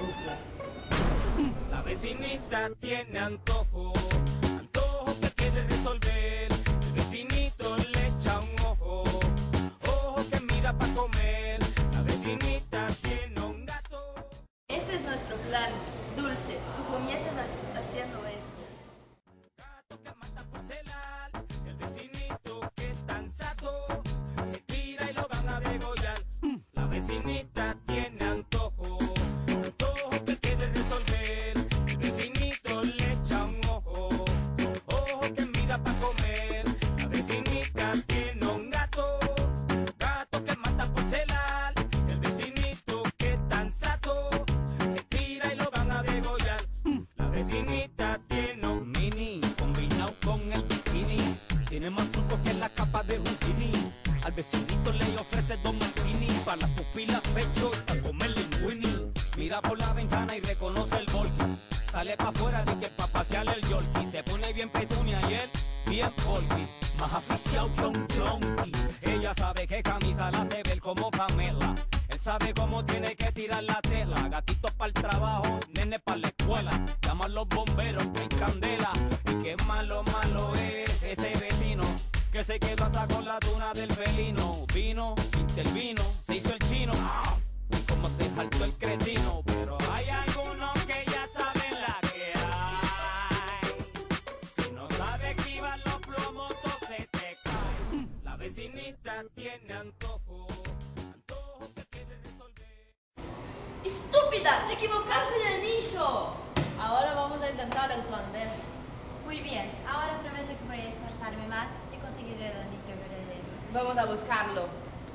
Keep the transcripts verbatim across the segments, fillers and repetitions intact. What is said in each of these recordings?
La vecinita tiene antojo, antojo que quiere resolver. El vecinito le echa un ojo, ojo que mira pa' comer. La vecinita tiene un gato. Este es nuestro plan, Dulce. Tú comienzas haciendo eso. Gato que mata por celar. El vecinito que es tan sato se tira y lo van a degollar. La vecinita tiene antojo, antojo que quiere resolver. El vecinito le echa un ojo, ojo que mira pa' comer. La vecinita tiene un gato, gato que mata por celar. El vecinito que es tan sato se tira y lo van a degollar. La vecinita tiene un mini combinado con el bikini. Tiene más truco que la capa de Houdini. Al vecinito le ofrece dos martini para las pupilas pecho y para comer linguini. Mira por la ventana y reconoce el volky. Sale pa' afuera de que pa' pasearle el yorkie. Se pone bien petunia y él bien polky. Más aficiado que un junkie. Ella sabe que camisa la hace ver como Pamela. Él sabe cómo tiene que tirar la tela. Gatitos para el trabajo, nene para la escuela. Llaman los bomberos que hay candela. Y qué malo, malo es ese vecino que se quedó hasta con la tuna del felino. Vino, intervino, se hizo el chino. Y como se saltó el cretino. Pero hay algunos que ya saben la que hay. Si no sabe esquivar los plomos, se te cae. La vecinita tiene antojo, antojo que quiere resolver. ¡Estúpida! ¡Te equivocaste de anillo! Ahora vamos a intentar el plan B. Muy bien, ahora prometo que voy a esforzarme más y conseguir el anillo verdadero. Vamos a buscarlo.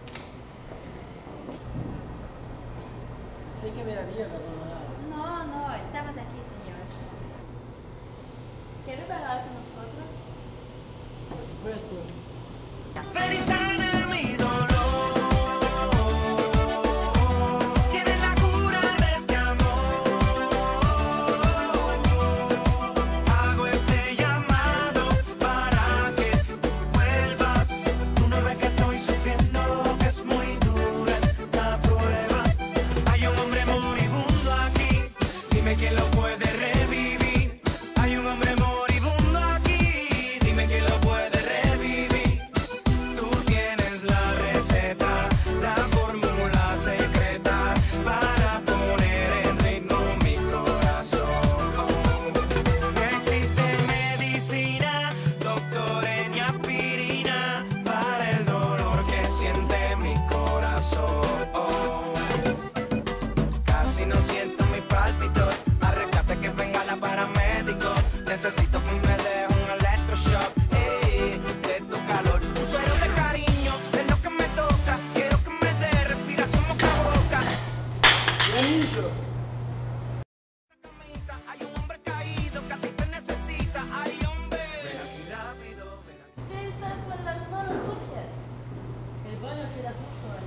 Sé que me había abandonado. No, no, estamos aquí, señor. ¿Quiere bailar con nosotros? Por supuesto. Ven y sana mi dolor. Tiene la cura de este amor. Hago este llamado para que tú vuelvas. Tú no ves que estoy sufriendo, que es muy dura esta prueba. Hay un hombre moribundo aquí, dime quién lo puede revivir. Hay un hombre moribundo aquí, dime quién lo puede revivir. Tú tienes la receta, la fórmula secreta para poner en ritmo mi corazón. No existe medicina, doctor, ni aspirina para el dolor que siente mi corazón. Casi no siento mis pálpitos, arréglate que venga la paramédico. Necesito que me deje un electroshock, ey, de tu calor. Un suero de cariño, es lo que me toca. Quiero que me dé respiración boca a boca. ¡Mi anillo! Hay un hombre caído que a ti te necesita. Hay hombre. Ven aquí rápido, ven aquí. Usted está con las manos sucias. El baño queda justo ahí.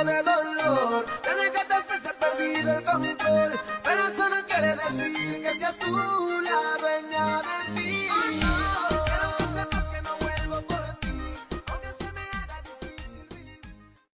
de dolor. Desde que te fuiste he perdido el control, pero eso no quiere decir que seas tú la dueña de mí.